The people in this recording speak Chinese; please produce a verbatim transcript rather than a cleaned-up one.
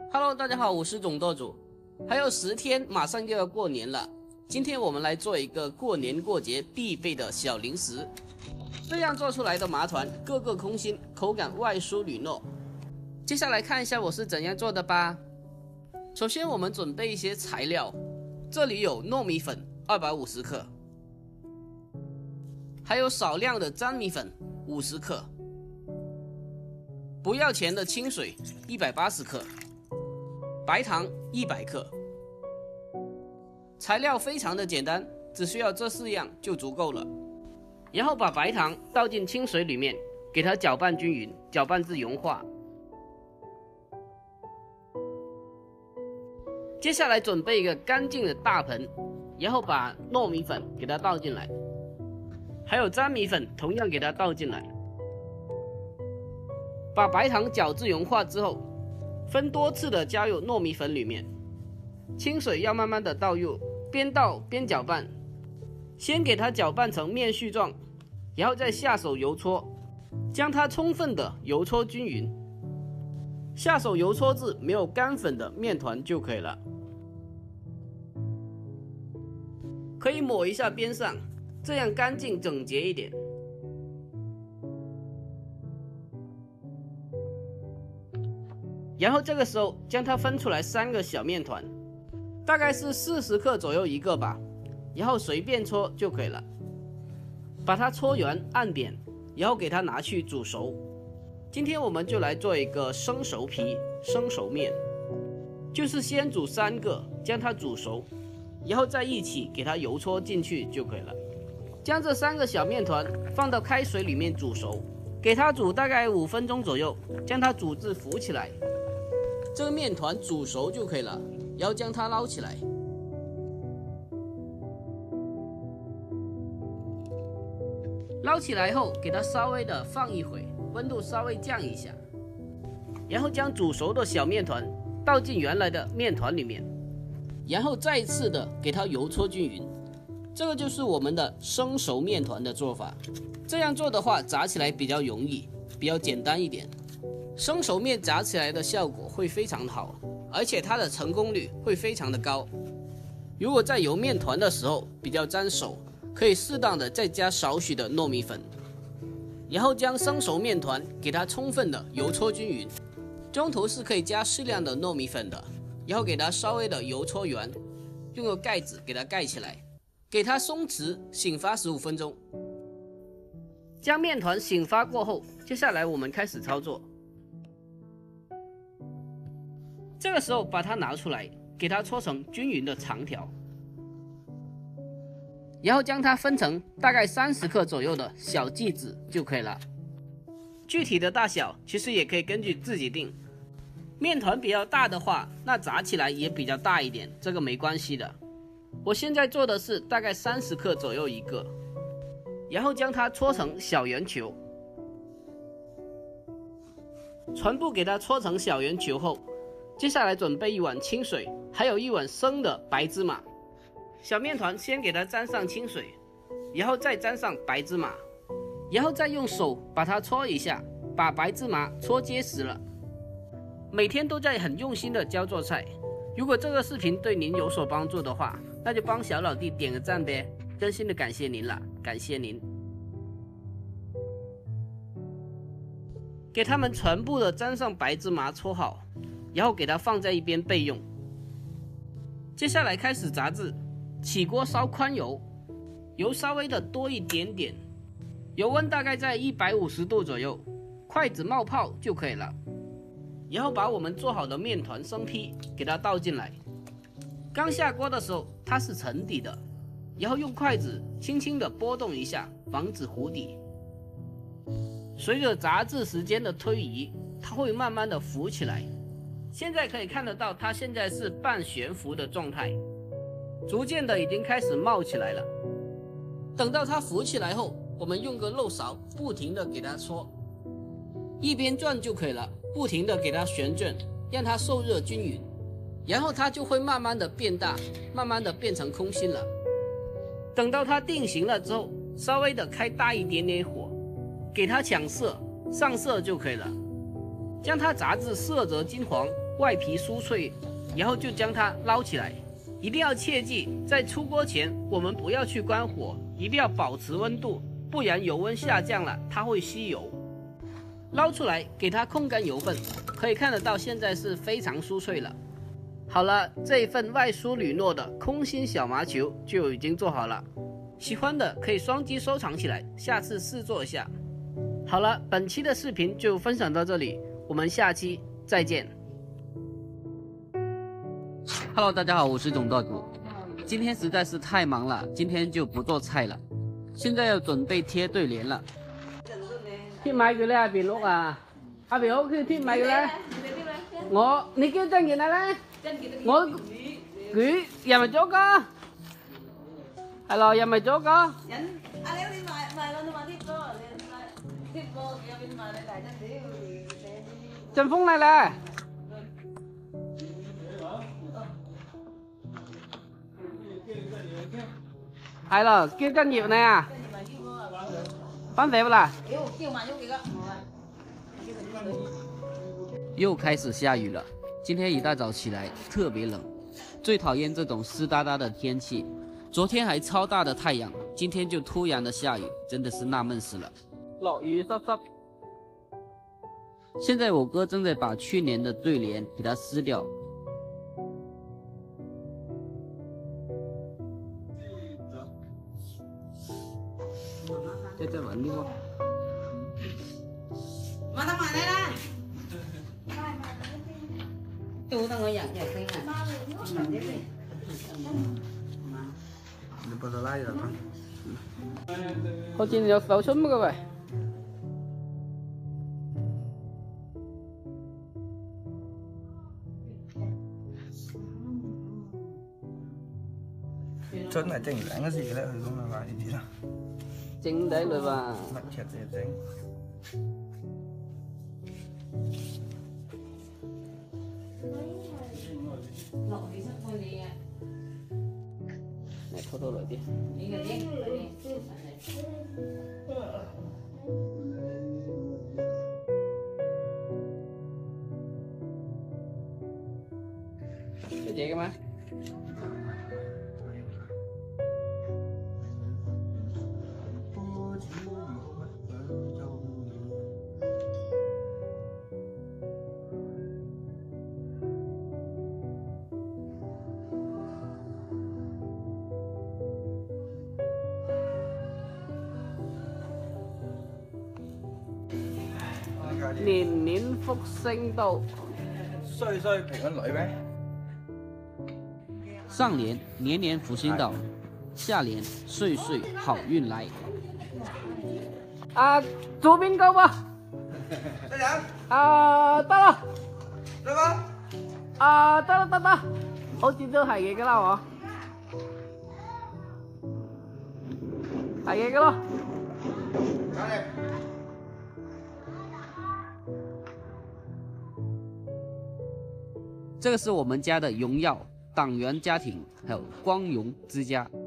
Hello， 大家好，我是总舵主。还有十天，马上就要过年了。今天我们来做一个过年过节必备的小零食。这样做出来的麻团，个个空心，口感外酥里糯。接下来看一下我是怎样做的吧。首先，我们准备一些材料，这里有糯米粉二百五十克，还有少量的粘米粉五十克，不要钱的清水一百八十克。白糖一百克，材料非常的简单，只需要这四样就足够了。然后把白糖倒进清水里面，给它搅拌均匀，搅拌至融化。接下来准备一个干净的大盆，然后把糯米粉给它倒进来，还有粘米粉同样给它倒进来。把白糖搅至融化之后，分多次的加入糯米粉里面，清水要慢慢的倒入，边倒边搅拌，先给它搅拌成面絮状，然后再下手揉搓，将它充分的揉搓均匀。下手揉搓至没有干粉的面团就可以了。可以抹一下边上，这样干净整洁一点。然后这个时候将它分出来三个小面团，大概是四十克左右一个吧，然后随便搓就可以了。把它搓圆按扁，然后给它拿去煮熟。今天我们就来做一个生熟皮生熟面，就是先煮三个，将它煮熟，然后再一起给它揉搓进去就可以了。将这三个小面团放到开水里面煮熟，给它煮大概五分钟左右，将它煮至浮起来。这个面团煮熟就可以了，然后将它捞起来。捞起来后，给它稍微的放一会，温度稍微降一下，然后将煮熟的小面团倒进原来的面团里面，然后再一次的给它揉搓均匀。这个就是我们的生熟面团的做法。这样做的话，炸起来比较容易，比较简单一点。生熟面炸起来的效果会非常好，而且它的成功率会非常的高。如果在揉面团的时候比较粘手，可以适当的再加少许的糯米粉，然后将生熟面团给它充分的揉搓均匀。中途是可以加适量的糯米粉的，然后给它稍微的揉搓圆，用个盖子给它盖起来，给它松弛醒发十五分钟。将面团醒发过后，接下来我们开始操作。这个时候把它拿出来，给它搓成均匀的长条，然后将它分成大概三十克左右的小剂子就可以了。具体的大小其实也可以根据自己定，面团比较大的话，那炸起来也比较大一点，这个没关系的。我现在做的是大概三十克左右一个，然后将它搓成小圆球，全部给它搓成小圆球后，接下来准备一碗清水，还有一碗生的白芝麻。小面团先给它沾上清水，然后再沾上白芝麻，然后再用手把它搓一下，把白芝麻搓结实了。每天都在很用心的教做菜，如果这个视频对您有所帮助的话，那就帮小老弟点个赞呗，真心的感谢您了，感谢您。给它们全部的沾上白芝麻搓好，然后给它放在一边备用。接下来开始炸制，起锅烧宽油，油稍微的多一点点，油温大概在一百五十度左右，筷子冒泡就可以了。然后把我们做好的面团生坯给它倒进来，刚下锅的时候它是沉底的，然后用筷子轻轻的拨动一下，防止糊底。随着炸制时间的推移，它会慢慢的浮起来。现在可以看得到，它现在是半悬浮的状态，逐渐的已经开始冒起来了。等到它浮起来后，我们用个漏勺不停的给它搓，一边转就可以了，不停的给它旋转，让它受热均匀，然后它就会慢慢的变大，慢慢的变成空心了。等到它定型了之后，稍微的开大一点点火，给它抢色上色就可以了。将它炸至色泽金黄， 外皮酥脆，然后就将它捞起来。一定要切记，在出锅前我们不要去关火，一定要保持温度，不然油温下降了，它会吸油。捞出来，给它控干油分，可以看得到现在是非常酥脆了。好了，这一份外酥里糯的空心小麻球就已经做好了。喜欢的可以双击收藏起来，下次试做一下。好了，本期的视频就分享到这里，我们下期再见。Hello， 大家好，我是总道主。今天实在是太忙了，今天就不做菜了。现在要準備貼對聯啦。貼埋佢咧，阿邊屋啊，阿邊屋佢貼埋佢咧。我你叫張健來咧，我佢又咪咗個，係咯，又咪咗個。阿你你買買嗰啲買貼個，你貼個入邊買你大隻啲。陣風嚟咧。係咯，叫根葉呢啊？翻肥不啦？又开始下雨了。今天一大早起来特别冷，最讨厌这种湿哒哒的天气。昨天还超大的太阳，今天就突然的下雨，真的是纳闷死了。落雨濕濕。现在我哥正在把去年的对联给它撕掉。再再玩呢個。買得埋你啦。做得我人就升啊。你把它拉咗啦。好似有手春乜嘅喂。 春係正頂嗰時咧，佢咁啊買呢啲啦。 整底嘞吧？ 乜劇就整。 落雨濕過你啊！ 嚟拖拖來啲。 你嘅啲， 有這個嗎？年年福星到， 歲歲平安女咩？ 上聯年年福星到，下聯歲歲好運來。啊，做邊個吧？ 得人。 啊，得啦。 得嗎？ 啊，得啦得得，好似都係嘅㗎啦喎。係嘅㗎咯。 搞掂。 这个是我们家的荣耀党员家庭，还有光荣之家。